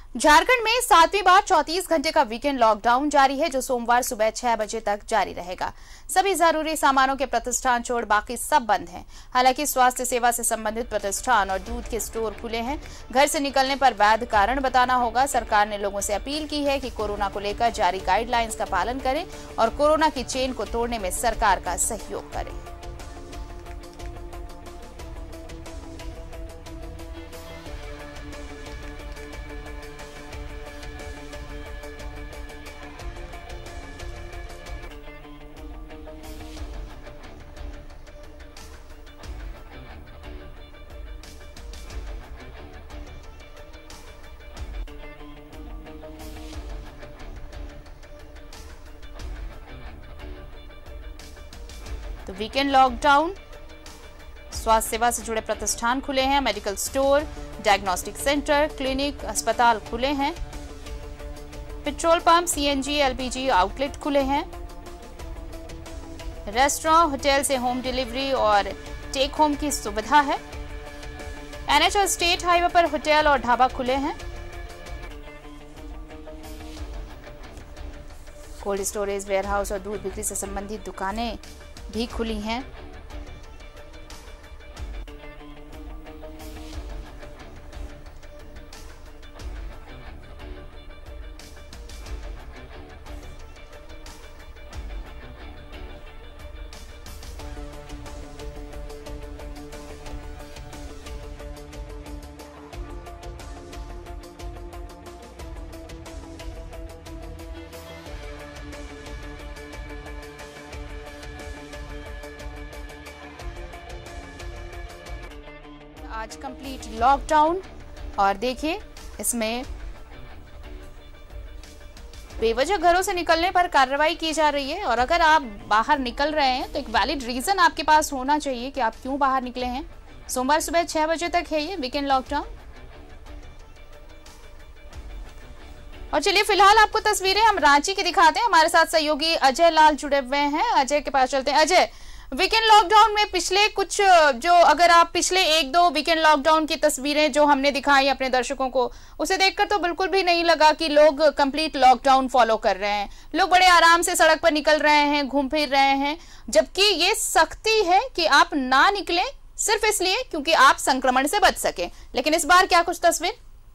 झारखंड में 7वीं बार 34 घंटे का वीकेंड लॉकडाउन जारी है, जो सोमवार सुबह 6 बजे तक जारी रहेगा। सभी जरूरी सामानों के प्रतिष्ठान छोड़ बाकी सब बंद हैं। हालांकि स्वास्थ्य सेवा से संबंधित प्रतिष्ठान और दूध के स्टोर खुले हैं। घर से निकलने पर वैध कारण बताना होगा। सरकार ने लोगों से अपील की है कि कोरोना को लेकर जारी गाइडलाइंस का पालन करें और कोरोना की चेन को तोड़ने में सरकार का सहयोग करें। तो वीकेंड लॉकडाउन, स्वास्थ्य सेवा से जुड़े प्रतिष्ठान खुले हैं। Medical store, diagnostic centre, clinic, अस्पताल खुले हैं। Petrol pump, CNG, LPG outlet खुले हैं। रेस्टोरेंट, होटल से होम डिलीवरी और टेक होम की सुविधा है। एनएच और स्टेट हाईवे पर होटल और ढाबा खुले हैं। कोल्ड स्टोरेज, वेयरहाउस और दूध बिक्री से संबंधित दुकानें भी खुली हैं। आज कंप्लीट लॉकडाउन और देखिए इसमें बेवजह घरों से निकलने पर कार्रवाई की जा रही है। और अगर आप बाहर निकल रहे हैं तो एक वैलिड रीजन आपके पास होना चाहिए कि आप क्यों बाहर निकले हैं। सोमवार सुबह 6 बजे तक है ये वीकेंड लॉकडाउन। और चलिए फिलहाल आपको तस्वीरें हम रांची की दिखाते हैं। हमारे साथ सहयोगी अजय लाल जुड़े हुए हैं। अजय के पास चलते हैं। अजय, वीकेंड लॉकडाउन में पिछले कुछ जो अगर आप पिछले 1-2 वीकेंड लॉकडाउन की तस्वीरें जो हमने दिखाई अपने दर्शकों को, उसे देखकर तो बिल्कुल भी नहीं लगा कि लोग कंप्लीट लॉकडाउन फॉलो कर रहे हैं। लोग बड़े आराम से सड़क पर निकल रहे हैं, घूम फिर रहे हैं, जबकि ये सख्ती है कि आप ना निकलें सिर्फ इसलिए क्योंकि आप संक्रमण से बच सके। लेकिन इस बार क्या कुछ तस्वीर?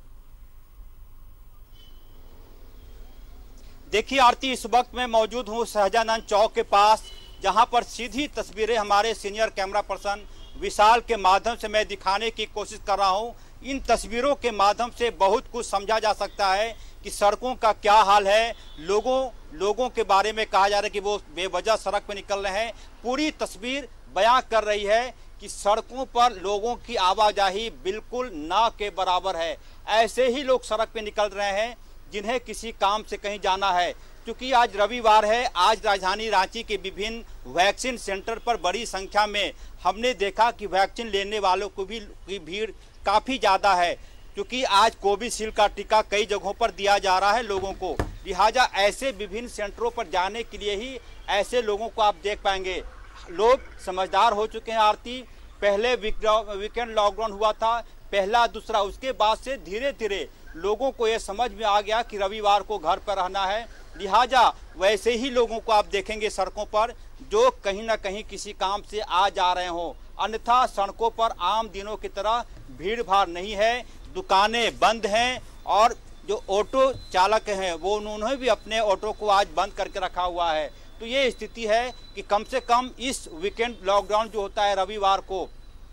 देखिए आरती, इस वक्त मैं मौजूद हूँ शाहजहां चौक के पास, जहां पर सीधी तस्वीरें हमारे सीनियर कैमरा पर्सन विशाल के माध्यम से मैं दिखाने की कोशिश कर रहा हूं। इन तस्वीरों के माध्यम से बहुत कुछ समझा जा सकता है कि सड़कों का क्या हाल है। लोगों के बारे में कहा जा रहा है कि वो बेवजह सड़क पर निकल रहे हैं। पूरी तस्वीर बयां कर रही है कि सड़कों पर लोगों की आवाजाही बिल्कुल ना के बराबर है। ऐसे ही लोग सड़क पर निकल रहे हैं जिन्हें किसी काम से कहीं जाना है। क्योंकि आज रविवार है, आज राजधानी रांची के विभिन्न वैक्सीन सेंटर पर बड़ी संख्या में हमने देखा कि वैक्सीन लेने वालों को भी की भीड़ काफ़ी ज़्यादा है। क्योंकि आज कोविशील्ड का टीका कई जगहों पर दिया जा रहा है लोगों को, लिहाजा ऐसे विभिन्न सेंटरों पर जाने के लिए ही ऐसे लोगों को आप देख पाएंगे। लोग समझदार हो चुके हैं आरती। पहले वीकेंड लॉकडाउन हुआ था, पहला दूसरा, उसके बाद से धीरे धीरे लोगों को ये समझ में आ गया कि रविवार को घर पर रहना है। लिहाजा वैसे ही लोगों को आप देखेंगे सड़कों पर जो कहीं ना कहीं किसी काम से आ जा रहे हों। अन्यथा सड़कों पर आम दिनों की तरह भीड़ भाड़ नहीं है, दुकानें बंद हैं और जो ऑटो चालक हैं वो उन्होंने भी अपने ऑटो को आज बंद करके रखा हुआ है। तो ये स्थिति है कि कम से कम इस वीकेंड लॉकडाउन जो होता है रविवार को,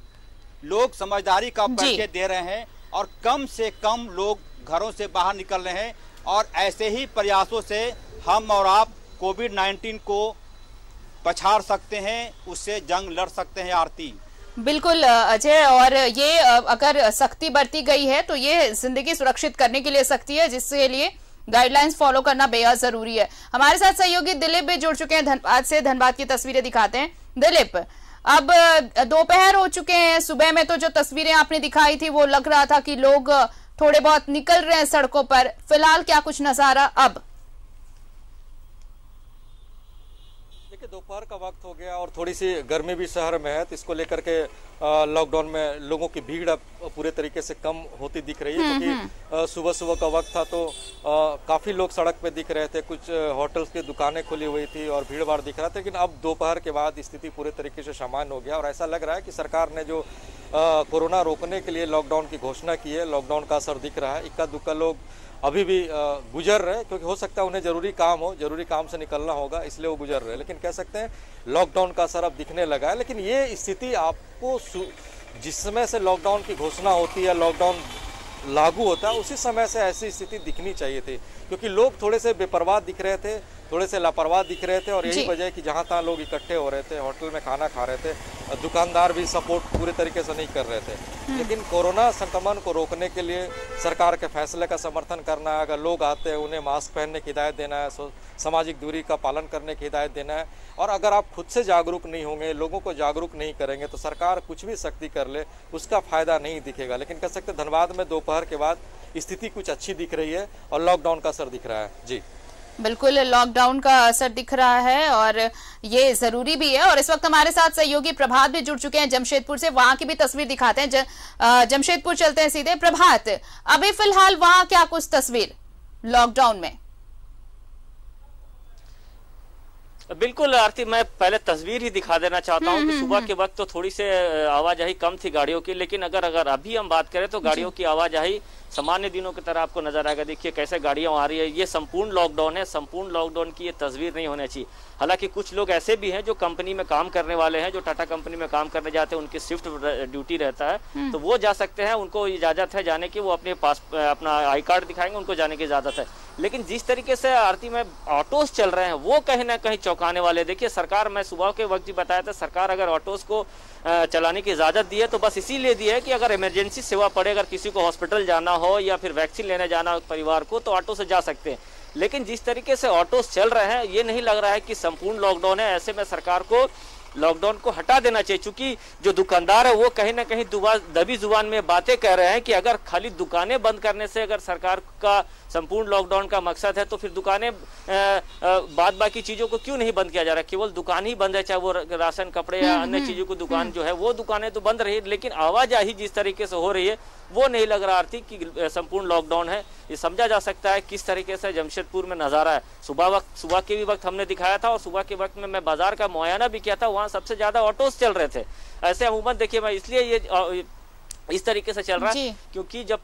लोग समझदारी का परिचय दे रहे हैं और कम से कम लोग घरों से बाहर निकल रहे हैं। और ऐसे ही प्रयासों से हम और आप कोविड-19 को पछाड़ सकते हैं, उससे जंग लड़ सकते हैं आरती। बिल्कुल अजय, और ये अगर सख्ती बरती गई है तो ये जिंदगी सुरक्षित करने के लिए सख्ती है, जिसके लिए गाइडलाइंस फॉलो करना बेहद जरूरी है। हमारे साथ सहयोगी दिलीप भी जुड़ चुके हैं धनबाद से। धनबाद की तस्वीरें दिखाते हैं। दिलीप, अब दोपहर हो चुके हैं। सुबह में तो जो तस्वीरें आपने दिखाई थी वो लग रहा था कि लोग थोड़े बहुत निकल रहे हैं सड़कों पर। फिलहाल क्या कुछ नजारा अब? दोपहर का वक्त हो गया और थोड़ी सी गर्मी भी शहर में है, तो इसको लेकर के लॉकडाउन में लोगों की भीड़ अब पूरे तरीके से कम होती दिख रही है, क्योंकि सुबह सुबह का वक्त था तो काफ़ी लोग सड़क पे दिख रहे थे, कुछ होटल्स की दुकानें खुली हुई थी और भीड़ भाड़ दिख रहा था। लेकिन अब दोपहर के बाद स्थिति पूरे तरीके से सामान्य हो गया और ऐसा लग रहा है कि सरकार ने जो कोरोना रोकने के लिए लॉकडाउन की घोषणा की है, लॉकडाउन का असर दिख रहा है। इक्का दुक्का लोग अभी भी गुजर रहे हैं, क्योंकि हो सकता है उन्हें जरूरी काम हो, जरूरी काम से निकलना होगा, इसलिए वो गुजर रहे हैं। लेकिन कह सकते हैं लॉकडाउन का असर अब दिखने लगा है। लेकिन ये स्थिति आपको जिस समय से लॉकडाउन की घोषणा होती है, लॉकडाउन लागू होता है, उसी समय से ऐसी स्थिति दिखनी चाहिए थी, क्योंकि लोग थोड़े से बेपरवाह दिख रहे थे, थोड़े से लापरवाह दिख रहे थे और यही वजह है कि जहाँ तहाँ लोग इकट्ठे हो रहे थे, होटल में खाना खा रहे थे, दुकानदार भी सपोर्ट पूरे तरीके से नहीं कर रहे थे। लेकिन कोरोना संक्रमण को रोकने के लिए सरकार के फैसले का समर्थन करना है, अगर लोग आते हैं उन्हें मास्क पहनने की हिदायत देना है, सामाजिक दूरी का पालन करने की हिदायत देना है, और अगर आप खुद से जागरूक नहीं होंगे, लोगों को जागरूक नहीं करेंगे, तो सरकार कुछ भी सख्ती कर ले उसका फायदा नहीं दिखेगा। लेकिन कह सकते धनबाद में दोपहर के बाद स्थिति कुछ अच्छी दिख रही है और लॉकडाउन का असर दिख रहा है। जी बिल्कुल, लॉकडाउन का असर दिख रहा है और ये जरूरी भी है। और इस वक्त हमारे साथ सहयोगी प्रभात भी जुड़ चुके हैं जमशेदपुर से, वहां की भी तस्वीर दिखाते हैं। जमशेदपुर चलते हैं सीधे। प्रभात, अभी फिलहाल वहां क्या कुछ तस्वीर लॉकडाउन में? बिल्कुल आरती, मैं पहले तस्वीर ही दिखा देना चाहता हूं कि सुबह के वक्त तो थोड़ी से आवाजाही कम थी गाड़ियों की, लेकिन अगर अभी हम बात करें तो गाड़ियों की आवाजाही सामान्य दिनों की तरह आपको नजर आएगा। देखिए कैसे गाड़ियां आ रही है। ये संपूर्ण लॉकडाउन है, संपूर्ण लॉकडाउन की ये तस्वीर नहीं होनी चाहिए। हालांकि कुछ लोग ऐसे भी हैं जो कंपनी में काम करने वाले हैं, जो टाटा कंपनी में काम करने जाते हैं, उनकी शिफ्ट ड्यूटी रहता है, तो वो जा सकते हैं, उनको इजाजत है जाने की, वो अपना आई कार्ड दिखाएंगे, उनको जाने की इजाजत है। लेकिन जिस तरीके से आरती में ऑटोस चल रहे हैं वो कहीं ना कहीं चौंकाने वाले। देखिए सरकार, मैं सुबह के वक्त ही बताया था, सरकार अगर ऑटोस को चलाने की इजाजत दी है तो बस इसीलिए दी है कि अगर इमरजेंसी सेवा पड़े, अगर किसी को हॉस्पिटल जाना हो या फिर वैक्सीन लेने जाना हो परिवार को, तो ऑटो से जा सकते हैं। लेकिन जिस तरीके से ऑटोस चल रहे हैं ये नहीं लग रहा है कि संपूर्ण लॉकडाउन है। ऐसे में सरकार को लॉकडाउन को हटा देना चाहिए, क्योंकि जो दुकानदार है वो कहीं ना कहीं दबी जुबान में बातें कह रहे हैं कि अगर खाली दुकानें बंद करने से अगर सरकार का संपूर्ण लॉकडाउन का मकसद है तो फिर दुकानें बाद बाकी चीजों को क्यों नहीं बंद किया जा रहा है? केवल दुकान ही बंद है, चाहे वो राशन, कपड़े या अन्य चीजों की दुकान जो है वो दुकानें तो बंद रही, लेकिन आवाजाही जिस तरीके से हो रही है वो नहीं लग रहा आरती कि संपूर्ण लॉकडाउन है। ये समझा जा सकता है किस तरीके से जमशेदपुर में नजारा है। सुबह के भी वक्त हमने दिखाया था और सुबह के वक्त में मैं बाजार का मुआयना भी किया था, वहां सबसे ज्यादा ऑटोस चल रहे थे। ऐसे अमूमन देखिए, मैं इसलिए ये इस तरीके से चल रहा है क्योंकि जब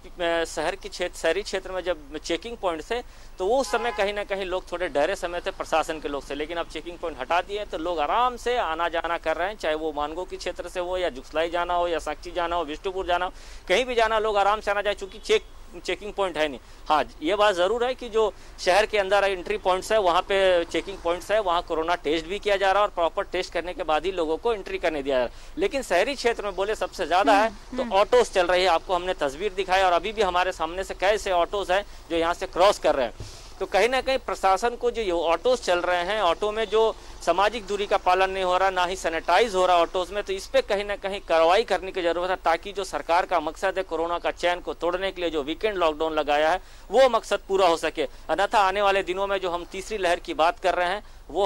शहरी क्षेत्र में जब चेकिंग पॉइंट थे तो वो उस समय कहीं ना कहीं लोग थोड़े डरे समय थे प्रशासन के लोग से। लेकिन अब चेकिंग पॉइंट हटा दिए तो लोग आराम से आना जाना कर रहे हैं, चाहे वो मानगो के क्षेत्र से हो या जुगसलाई जाना हो या साक्षी जाना हो, विष्णुपुर जाना हो, कहीं भी जाना लोग आराम से आना जाए, चूंकि चेकिंग पॉइंट है नहीं। हाँ, ये बात जरूर है कि जो शहर के अंदर एंट्री पॉइंट्स है वहाँ पे चेकिंग पॉइंट्स है, वहाँ कोरोना टेस्ट भी किया जा रहा है और प्रॉपर टेस्ट करने के बाद ही लोगों को एंट्री करने दिया जा रहा है। लेकिन शहरी क्षेत्र में बोले सबसे ज्यादा है तो ऑटोस चल रही है। आपको हमने तस्वीर दिखाई और अभी भी हमारे सामने से कैसे ऑटोस है जो यहाँ से क्रॉस कर रहे हैं। तो कहीं ना कहीं प्रशासन को जो ऑटोस चल रहे हैं, ऑटो में जो सामाजिक दूरी का पालन नहीं हो रहा, ना ही सैनिटाइज हो रहा ऑटोस में, तो इस पे कहीं ना कहीं कार्रवाई करने की जरूरत है, ताकि जो सरकार का मकसद है कोरोना का चैन को तोड़ने के लिए जो वीकेंड लॉकडाउन लगाया है वो मकसद पूरा हो सके। अन्यथा आने वाले दिनों में जो हम तीसरी लहर की बात कर रहे हैं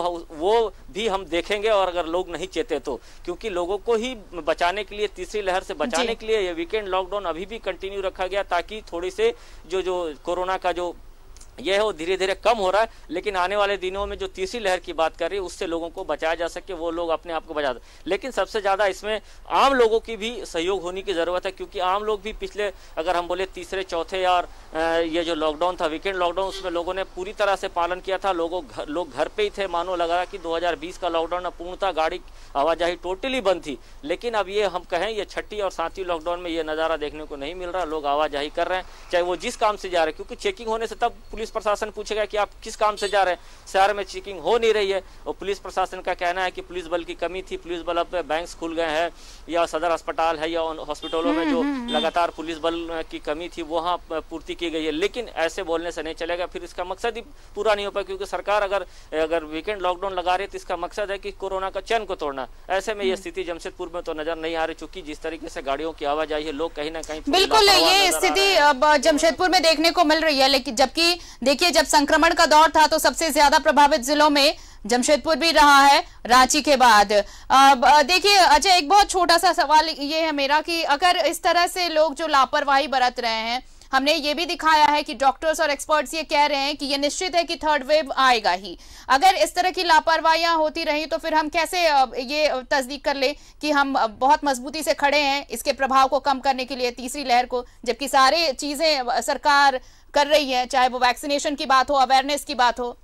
वो भी हम देखेंगे, और अगर लोग नहीं चेते तो, क्योंकि लोगों को ही बचाने के लिए, तीसरी लहर से बचाने के लिए ये वीकेंड लॉकडाउन अभी भी कंटिन्यू रखा गया, ताकि थोड़ी से जो कोरोना का जो ये है वो धीरे धीरे कम हो रहा है। लेकिन आने वाले दिनों में जो तीसरी लहर की बात कर रही है उससे लोगों को बचाया जा सके, वो लोग अपने आप को बचा दे। लेकिन सबसे ज्यादा इसमें आम लोगों की भी सहयोग होने की जरूरत है, क्योंकि आम लोग भी पिछले अगर हम बोले तीसरे चौथे और ये जो लॉकडाउन था वीकेंड लॉकडाउन, उसमें लोगों ने पूरी तरह से पालन किया था। लोग घर पे ही थे, मानो लगा कि 2020 का लॉकडाउन पूर्णतः गाड़ी आवाजाही टोटली बंद थी। लेकिन अब ये हम कहें ये छठी और सातवीं लॉकडाउन में ये नजारा देखने को नहीं मिल रहा। लोग आवाजाही कर रहे हैं, चाहे वो जिस काम से जा रहे हैं, क्योंकि चेकिंग होने से तब पुलिस प्रशासन पूछेगा कि आप किस काम से जा रहे हैं। शहर में चेकिंग हो नहीं रही है और पुलिस प्रशासन का कहना है कि पुलिस बल की कमी थी, पुलिस बल पे बैंक खुल गए हैं या सदर अस्पताल है या हॉस्पिटलों में जो लगातार पुलिस बल की कमी थी वहां पूर्ति की गई है। लेकिन ऐसे बोलने से नहीं चलेगा, फिर इसका मकसद ही पूरा नहीं हो पाएगा, क्योंकि सरकार अगर वीकेंड लॉकडाउन लगा रही है तो इसका मकसद है कि कोरोना का चैन को तोड़ना। ऐसे में ये स्थिति जमशेदपुर में तो नजर नहीं आ रही, चूंकि जिस तरीके से गाड़ियों की आवाजाही है लोग कहीं ना कहीं बिल्कुल ये स्थिति अब जमशेदपुर में देखने को मिल रही है। लेकिन जबकि देखिए जब संक्रमण का दौर था तो सबसे ज्यादा प्रभावित जिलों में जमशेदपुर भी रहा है रांची के बाद। देखिए अजय, एक बहुत छोटा सा सवाल ये है मेरा कि अगर इस तरह से लोग जो लापरवाही बरत रहे हैं, हमने ये भी दिखाया है कि डॉक्टर्स और एक्सपर्ट्स ये कह रहे हैं कि ये निश्चित है कि थर्ड वेव आएगा ही, अगर इस तरह की लापरवाहियां होती रही तो फिर हम कैसे ये तस्दीक कर ले कि हम बहुत मजबूती से खड़े हैं इसके प्रभाव को कम करने के लिए, तीसरी लहर को, जबकि सारी चीजें सरकार कर रही है, चाहे वो वैक्सीनेशन की बात हो, अवेयरनेस की बात हो।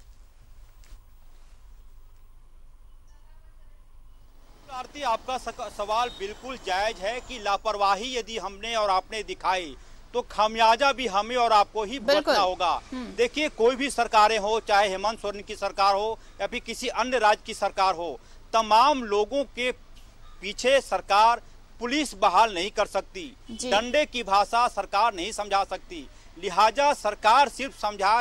आरती, आपका सवाल बिल्कुल जायज है कि लापरवाही यदि हमने और आपने दिखाई तो खामियाजा भी हमें और आपको ही भुगतना होगा। देखिए, कोई भी सरकारें हो, चाहे हेमंत सोरेन की सरकार हो या फिर किसी अन्य राज्य की सरकार हो, तमाम लोगों के पीछे सरकार पुलिस बहाल नहीं कर सकती, डंडे की भाषा सरकार नहीं समझा सकती। लिहाजा सरकार सिर्फ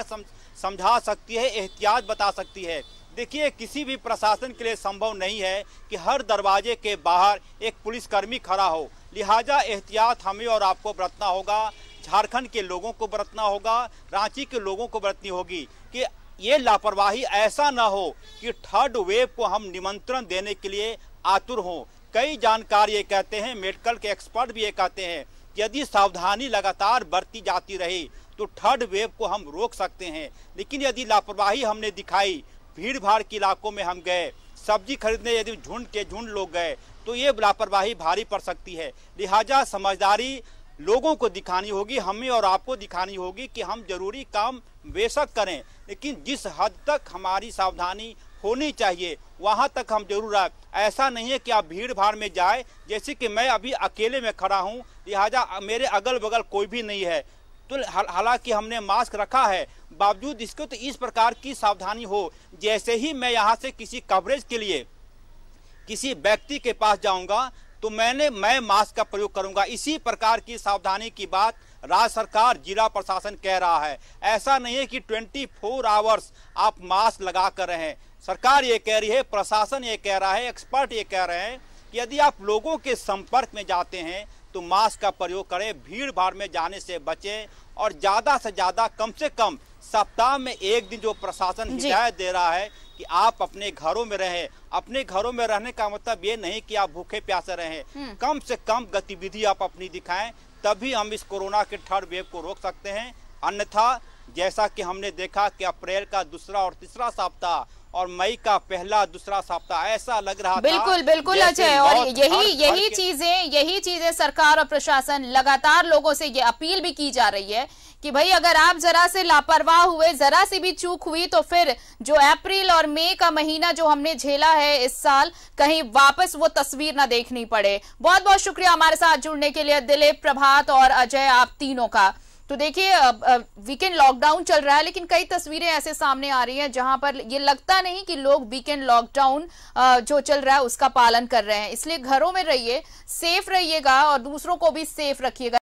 समझा सकती है, एहतियात बता सकती है। देखिए, किसी भी प्रशासन के लिए संभव नहीं है कि हर दरवाजे के बाहर एक पुलिसकर्मी खड़ा हो। लिहाजा एहतियात हमें और आपको बरतना होगा, झारखंड के लोगों को बरतना होगा, रांची के लोगों को बरतनी होगी कि ये लापरवाही ऐसा ना हो कि थर्ड वेव को हम निमंत्रण देने के लिए आतुर हों। कई जानकार ये कहते हैं, मेडिकल के एक्सपर्ट भी ये कहते हैं कि यदि सावधानी लगातार बरती जाती रही तो थर्ड वेव को हम रोक सकते हैं। लेकिन यदि लापरवाही हमने दिखाई, भीड़ भाड़ के इलाकों में हम गए, सब्जी खरीदने यदि झुंड के झुंड लोग गए, तो ये लापरवाही भारी पड़ सकती है। लिहाजा समझदारी लोगों को दिखानी होगी, हमें और आपको दिखानी होगी कि हम जरूरी काम बेशक करें, लेकिन जिस हद तक हमारी सावधानी होनी चाहिए वहां तक हम जरूर आए। ऐसा नहीं है कि आप भीड़ भाड़ में जाए, जैसे कि मैं अभी अकेले में खड़ा हूं, लिहाजा मेरे अगल बगल कोई भी नहीं है, तो हालांकि हमने मास्क रखा है, बावजूद इसको तो इस प्रकार की सावधानी हो। जैसे ही मैं यहाँ से किसी कवरेज के लिए किसी व्यक्ति के पास जाऊंगा तो मैं मास्क का प्रयोग करूंगा। इसी प्रकार की सावधानी की बात राज्य सरकार, जिला प्रशासन कह रहा है। ऐसा नहीं है कि 24 आवर्स आप मास्क लगा कर रहे हैं। सरकार ये कह रही है, प्रशासन ये कह रहा है, एक्सपर्ट ये कह रहे हैं कि यदि आप लोगों के संपर्क में जाते हैं तो मास्क का प्रयोग करें, भीड़ भाड़ में जाने से बचें और ज्यादा से ज्यादा कम से कम सप्ताह में एक दिन जो प्रशासन हिदायत दे रहा है कि आप अपने घरों में रहें। अपने घरों में रहने का मतलब ये नहीं कि आप भूखे प्यासे रहें, कम से कम गतिविधि आप अपनी दिखाएं, तभी हम इस कोरोना के थर्ड वेव को रोक सकते हैं। अन्यथा जैसा कि हमने देखा कि अप्रैल का दूसरा और तीसरा सप्ताह और मई का पहला दूसरा सप्ताह ऐसा लग रहा था। बिल्कुल अजय, और यही चीजें सरकार और प्रशासन लगातार लोगों से ये अपील भी की जा रही है कि भाई अगर आप जरा से लापरवाह हुए, जरा सी भी चूक हुई तो फिर जो अप्रैल और मई का महीना जो हमने झेला है इस साल, कहीं वापस वो तस्वीर ना देखनी पड़े। बहुत बहुत शुक्रिया हमारे साथ जुड़ने के लिए दिलीप, प्रभात और अजय, आप तीनों का। तो देखिए, वीकेंड लॉकडाउन चल रहा है, लेकिन कई तस्वीरें ऐसे सामने आ रही हैं जहां पर ये लगता नहीं कि लोग वीकेंड लॉकडाउन जो चल रहा है उसका पालन कर रहे हैं। इसलिए घरों में रहिए, सेफ रहिएगा और दूसरों को भी सेफ रखिएगा।